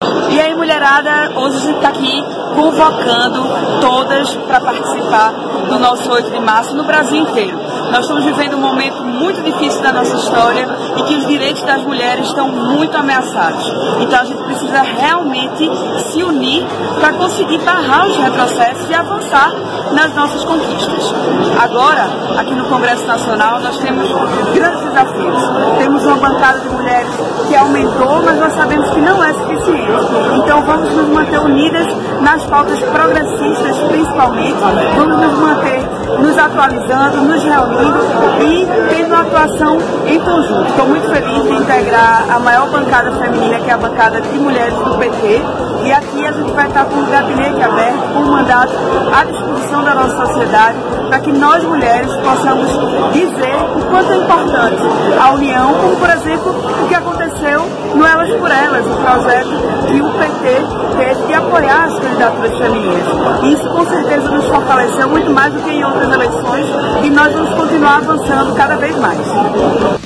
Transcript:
E aí, mulherada, hoje a gente está aqui convocando todas para participar do nosso 8 de março no Brasil inteiro. Nós estamos vivendo um momento muito difícil da nossa história e que os direitos das mulheres estão muito ameaçados. Então a gente precisa realmente se unir para conseguir barrar os retrocessos e avançar nas nossas conquistas. Agora, aqui no Congresso Nacional, nós temos grandes desafios. Temos uma bancada de mulheres que aumentou, mas nós sabemos que não é suficiente. Então vamos nos manter unidas nas pautas progressistas, principalmente. Vamos nos manter nos atualizando, nos reunindo e tendo uma atuação em conjunto. Estou muito feliz de integrar a maior bancada feminina, que é a bancada de mulheres do PT. E aqui a gente vai estar com um gabinete aberto, com um mandato à disposição da nossa sociedade, para que nós mulheres possamos dizer o quanto é importante a união, como por exemplo o que aconteceu no Elas por Elas, o projeto que o PT teve de apoiar as candidaturas femininas. Isso com certeza nos fortaleceu muito mais do que em outras eleições e nós vamos continuar avançando cada vez mais.